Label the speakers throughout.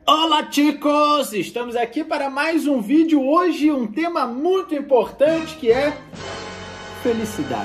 Speaker 1: Olá, chicos! Estamos aqui para mais um vídeo. Hoje um tema muito importante que é felicidade.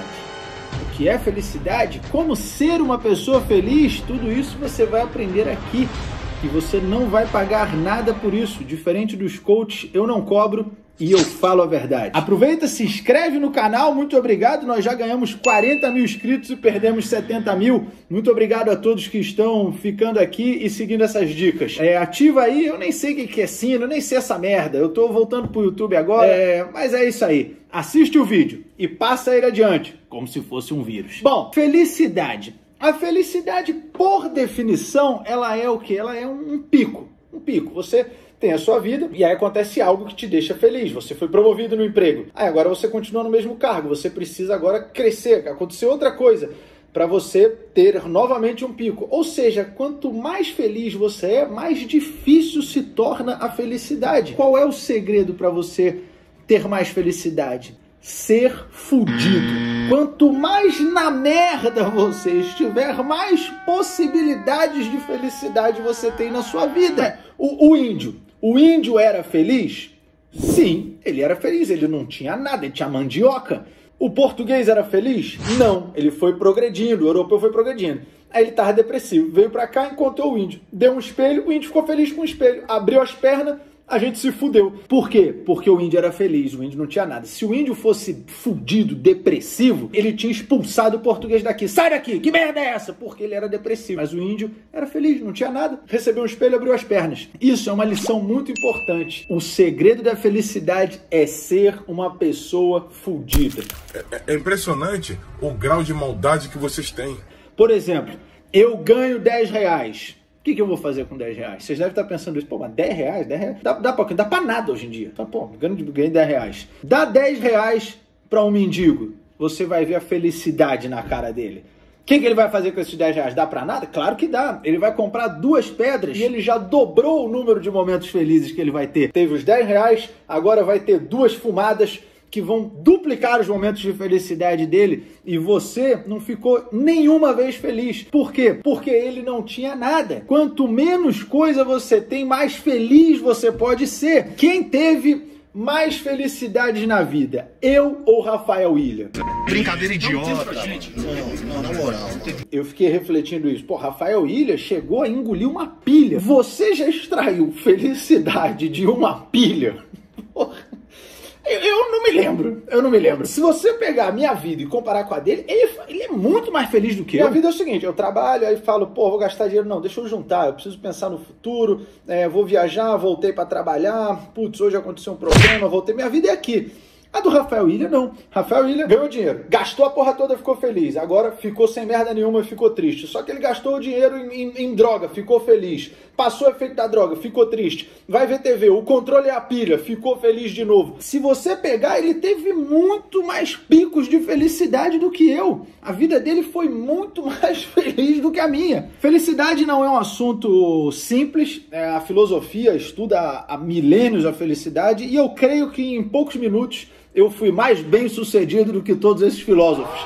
Speaker 1: O que é felicidade? Como ser uma pessoa feliz? Tudo isso você vai aprender aqui. E você não vai pagar nada por isso. Diferente dos coaches, eu não cobro e eu falo a verdade. Aproveita, se inscreve no canal. Muito obrigado. Nós já ganhamos 40 mil inscritos e perdemos 70 mil. Muito obrigado a todos que estão ficando aqui e seguindo essas dicas. Ativa aí. Eu nem sei o que é sino, eu nem sei essa merda. Eu tô voltando pro YouTube agora. Mas é isso aí. Assiste o vídeo e passa ele adiante, como se fosse um vírus. Bom, felicidade. A felicidade, por definição, ela é o quê? Ela é um pico. Um pico. Você tem a sua vida e aí acontece algo que te deixa feliz. Você foi promovido no emprego. Aí agora você continua no mesmo cargo. Você precisa agora crescer. Aconteceu outra coisa para você ter novamente um pico. Ou seja, quanto mais feliz você é, mais difícil se torna a felicidade. Qual é o segredo para você ter mais felicidade? Ser fudido. Quanto mais na merda você estiver, mais possibilidades de felicidade você tem na sua vida. O índio era feliz? Sim, ele era feliz, ele não tinha nada, ele tinha mandioca. O português era feliz? Não, ele foi progredindo, o europeu foi progredindo. Aí ele estava depressivo, veio pra cá, encontrou o índio, deu um espelho, o índio ficou feliz com o espelho, abriu as pernas, a gente se fudeu. Por quê? Porque o índio era feliz, o índio não tinha nada. Se o índio fosse fudido, depressivo, ele tinha expulsado o português daqui. Sai daqui, que merda é essa? Porque ele era depressivo. Mas o índio era feliz, não tinha nada. Recebeu um espelho, abriu as pernas. Isso é uma lição muito importante. O segredo da felicidade é ser uma pessoa fudida.
Speaker 2: É impressionante o grau de maldade que vocês têm.
Speaker 1: Por exemplo, eu ganho 10 reais. O que eu vou fazer com 10 reais? Vocês devem estar pensando isso. Pô, mas 10 reais? 10 reais? Dá pra nada hoje em dia. Então, pô, ganhei 10 reais. Dá 10 reais pra um mendigo. Você vai ver a felicidade na cara dele. O que ele vai fazer com esses 10 reais? Dá pra nada? Claro que dá. Ele vai comprar 2 pedras e ele já dobrou o número de momentos felizes que ele vai ter. Teve os 10 reais, agora vai ter 2 fumadas que vão duplicar os momentos de felicidade dele e você não ficou nenhuma vez feliz. Por quê? Porque ele não tinha nada. Quanto menos coisa você tem, mais feliz você pode ser. Quem teve mais felicidades na vida? Eu ou Rafael William?
Speaker 3: Brincadeira idiota. Não, na moral.
Speaker 1: Eu fiquei refletindo isso. Pô, Rafael William chegou a engolir uma pilha. Você já extraiu felicidade de uma pilha? Porra. Eu não me lembro. Se você pegar a minha vida e comparar com a dele, ele é muito mais feliz do que eu. Minha vida é o seguinte, eu trabalho, aí falo, pô, vou gastar dinheiro. Não, deixa eu juntar, eu preciso pensar no futuro, vou viajar, voltei pra trabalhar, putz, hoje aconteceu um problema, voltei. Minha vida é aqui. A do Rafael William, não. Rafael William ganhou dinheiro, gastou a porra toda, ficou feliz. Agora ficou sem merda nenhuma e ficou triste. Só que ele gastou o dinheiro em droga, ficou feliz. Passou o efeito da droga, ficou triste. Vai ver TV, o controle é a pilha, ficou feliz de novo. Se você pegar, ele teve muito mais picos de felicidade do que eu. A vida dele foi muito mais feliz do que a minha. Felicidade não é um assunto simples. A filosofia estuda há milênios a felicidade e eu creio que em poucos minutos eu fui mais bem sucedido do que todos esses filósofos.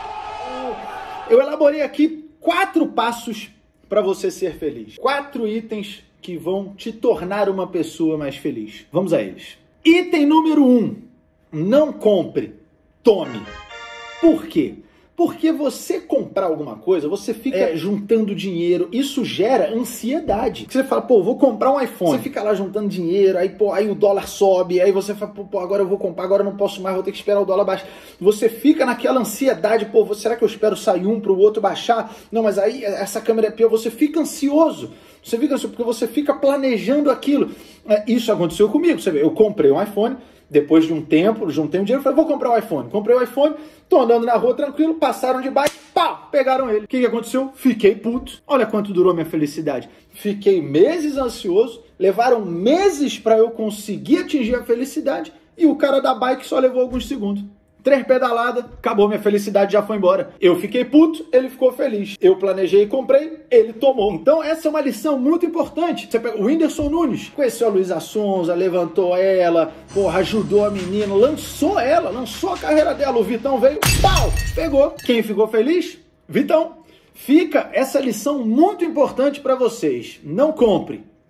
Speaker 1: Eu elaborei aqui 4 passos para você ser feliz. 4 itens que vão te tornar uma pessoa mais feliz. Vamos a eles. Item número 1. Não compre, tome. Por quê? Porque você comprar alguma coisa, você fica juntando dinheiro, isso gera ansiedade. Você fala, pô, vou comprar um iPhone. Você fica lá juntando dinheiro, aí, pô, aí o dólar sobe, aí você fala, pô, agora eu vou comprar, agora eu não posso mais, vou ter que esperar o dólar baixar. Você fica naquela ansiedade, pô, será que eu espero sair um pro outro baixar? Não, mas aí essa câmera é pior, você fica ansioso. Você fica ansioso porque você fica planejando aquilo. Isso aconteceu comigo, você vê, eu comprei um iPhone, depois de um tempo, juntei um dinheiro, falei, vou comprar um iPhone. Comprei o iPhone, tô andando na rua tranquilo, passaram de bike, pá, pegaram ele. O que aconteceu? Fiquei puto. Olha quanto durou minha felicidade. Fiquei meses ansioso, levaram meses para eu conseguir atingir a felicidade e o cara da bike só levou alguns segundos. 3 pedaladas, acabou, minha felicidade já foi embora. Eu fiquei puto, ele ficou feliz. Eu planejei e comprei, ele tomou. Então essa é uma lição muito importante. Você pega o Whindersson Nunes, conheceu a Luísa Sonza, levantou ela, porra, ajudou a menina, lançou a carreira dela. O Vitão veio, pau, pegou. Quem ficou feliz? Vitão. Fica essa lição muito importante para vocês. Não compre,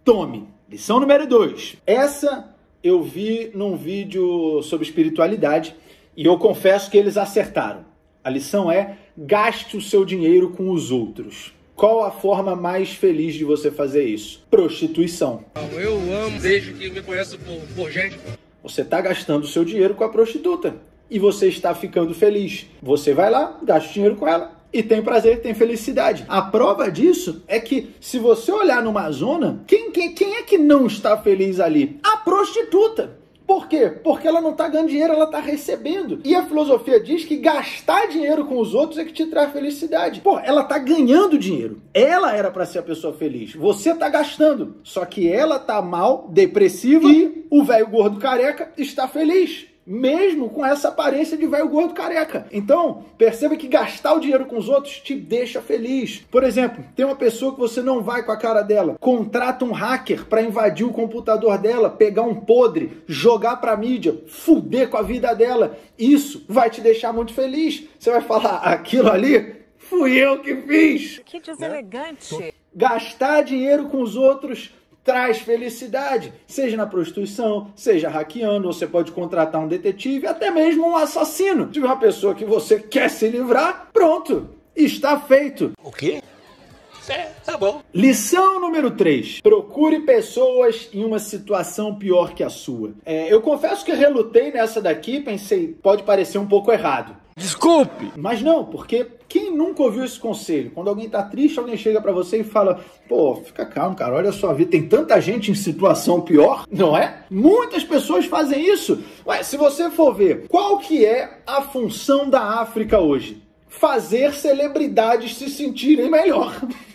Speaker 1: Tome. Lição número 2. Essa eu vi num vídeo sobre espiritualidade e eu confesso que eles acertaram. A lição é: gaste o seu dinheiro com os outros. Qual a forma mais feliz de você fazer isso? Prostituição.
Speaker 4: Eu amo desde que me conheço por gente.
Speaker 1: Você está gastando o seu dinheiro com a prostituta e você está ficando feliz. Você vai lá, gasta o dinheiro com ela e tem prazer, tem felicidade. A prova disso é que se você olhar numa zona, quem é que não está feliz ali? A prostituta. Por quê? Porque ela não está ganhando dinheiro, ela está recebendo. E a filosofia diz que gastar dinheiro com os outros é que te traz felicidade. Pô, ela está ganhando dinheiro. Ela era para ser a pessoa feliz. Você está gastando. Só que ela está mal, depressiva, e o velho gordo careca está feliz. Mesmo com essa aparência de velho gordo careca. Então, perceba que gastar o dinheiro com os outros te deixa feliz. Por exemplo, tem uma pessoa que você não vai com a cara dela, contrata um hacker para invadir o computador dela, pegar um podre, jogar pra mídia, fuder com a vida dela. Isso vai te deixar muito feliz. Você vai falar, aquilo ali fui eu que fiz.
Speaker 5: Que deselegante.
Speaker 1: Né? Gastar dinheiro com os outros traz felicidade, seja na prostituição, seja hackeando, você pode contratar um detetive, até mesmo um assassino. Se uma pessoa que você quer se livrar, pronto, está feito.
Speaker 4: O quê? Tá bom.
Speaker 1: Lição número 3. Procure pessoas em uma situação pior que a sua. Eu confesso que relutei nessa daqui, pensei, pode parecer um pouco errado.
Speaker 4: Desculpe!
Speaker 1: Mas não, porque quem nunca ouviu esse conselho? Quando alguém tá triste, alguém chega pra você e fala, pô, fica calmo, cara, olha a sua vida, tem tanta gente em situação pior, não é? Muitas pessoas fazem isso. Ué, se você for ver, qual que é a função da África hoje? Fazer celebridades se sentirem melhor.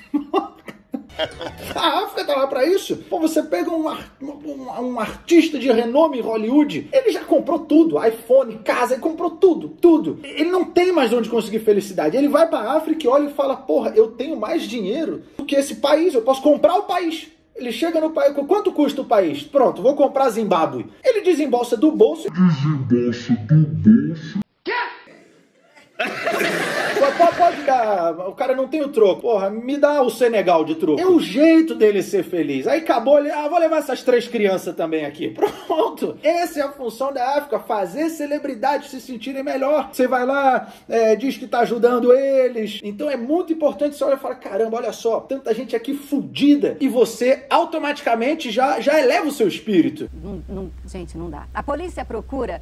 Speaker 1: A África tá lá pra isso. Pô, você pega um artista de renome em Hollywood, ele já comprou tudo, iPhone, casa, ele comprou tudo. Ele não tem mais onde conseguir felicidade. Ele vai pra África e olha e fala, porra, eu tenho mais dinheiro do que esse país, eu posso comprar o país. Ele chega no país, quanto custa o país? Pronto, vou comprar Zimbábue. Ele desembolsa do bolso. Pode dar, o cara não tem o troco. Porra, me dá o Senegal de troco. É o jeito dele ser feliz. Aí acabou, ele, vou levar essas 3 crianças também aqui. Pronto. Essa é a função da África, fazer celebridades se sentirem melhor. Você vai lá, diz que tá ajudando eles. Então é muito importante você olhar e falar, caramba, olha só, tanta gente aqui fudida. E você automaticamente já eleva o seu espírito.
Speaker 5: Gente, não dá. A polícia procura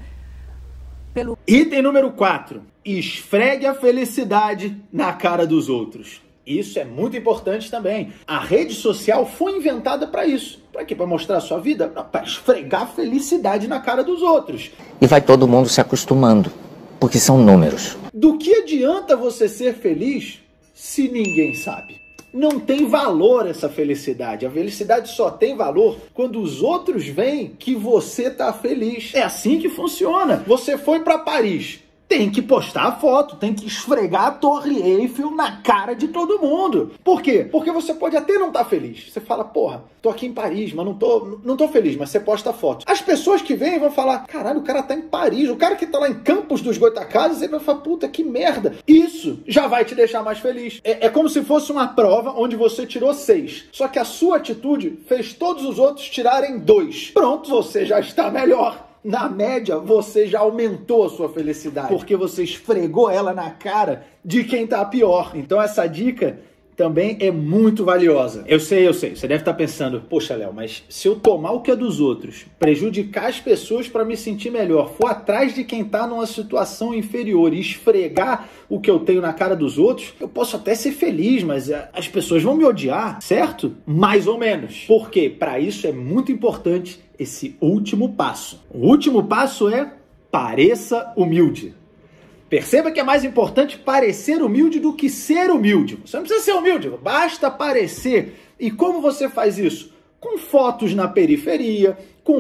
Speaker 5: pelo...
Speaker 1: Item número 4. Esfregue a felicidade na cara dos outros. Isso é muito importante também. A rede social foi inventada para isso. Para quê? Para mostrar a sua vida? Não, para esfregar felicidade na cara dos outros.
Speaker 6: E vai todo mundo se acostumando, porque são números.
Speaker 1: Do que adianta você ser feliz se ninguém sabe? Não tem valor essa felicidade. A felicidade só tem valor quando os outros veem que você tá feliz. É assim que funciona. Você foi para Paris. Tem que postar a foto, tem que esfregar a Torre Eiffel na cara de todo mundo. Por quê? Porque você pode até não estar feliz. Você fala, porra, tô aqui em Paris, mas não tô feliz, mas você posta a foto. As pessoas que vêm vão falar, caralho, o cara tá em Paris. O cara que tá lá em Campos dos Goitacazes, ele vai falar, puta, que merda. Isso já vai te deixar mais feliz. É como se fosse uma prova onde você tirou 6. Só que a sua atitude fez todos os outros tirarem 2. Pronto, você já está melhor. Na média, você já aumentou a sua felicidade, porque você esfregou ela na cara de quem tá pior. Então essa dica também é muito valiosa. Eu sei. Você deve estar pensando, poxa, Léo, mas se eu tomar o que é dos outros, prejudicar as pessoas para me sentir melhor, for atrás de quem tá numa situação inferior e esfregar o que eu tenho na cara dos outros, eu posso até ser feliz, mas as pessoas vão me odiar, certo? Mais ou menos. Porque para isso é muito importante esse último passo. O último passo é pareça humilde. Perceba que é mais importante parecer humilde do que ser humilde. Você não precisa ser humilde, basta parecer. E como você faz isso? Com fotos na periferia,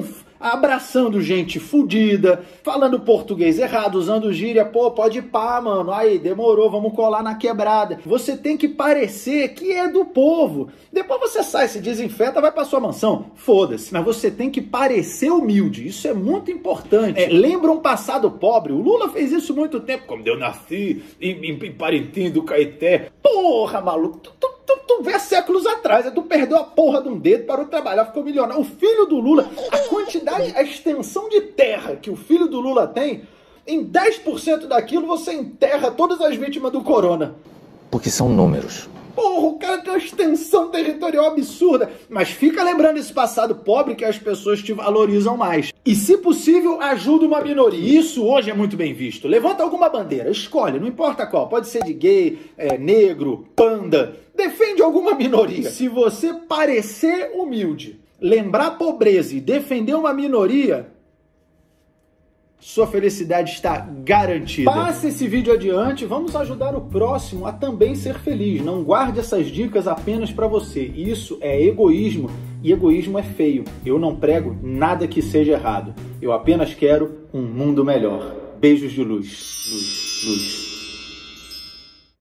Speaker 1: abraçando gente fudida, falando português errado, usando gíria, pô, pode ir pá, mano, aí, demorou, vamos colar na quebrada. Você tem que parecer que é do povo. Depois você sai, se desinfeta, vai pra sua mansão, foda-se. Mas você tem que parecer humilde, isso é muito importante. Lembra um passado pobre? O Lula fez isso muito tempo, quando eu nasci em Parintins do Caeté. Porra, maluco, tu tu vê séculos atrás, tu perdeu a porra de um dedo, parou de trabalhar, ficou milionário. O filho do Lula, a quantidade, a extensão de terra que o filho do Lula tem, em 10% daquilo você enterra todas as vítimas do corona.
Speaker 6: Porque são números.
Speaker 1: Porra, o cara tem uma extensão territorial absurda. Mas fica lembrando esse passado pobre que as pessoas te valorizam mais. E, se possível, ajuda uma minoria. Isso hoje é muito bem visto. Levanta alguma bandeira, escolhe, não importa qual. Pode ser de gay, negro, panda. Defende alguma minoria. Se você parecer humilde, lembrar a pobreza e defender uma minoria, sua felicidade está garantida. Passe esse vídeo adiante, vamos ajudar o próximo a também ser feliz. Não guarde essas dicas apenas para você. Isso é egoísmo e egoísmo é feio. Eu não prego nada que seja errado. Eu apenas quero um mundo melhor. Beijos de luz. Luz, luz.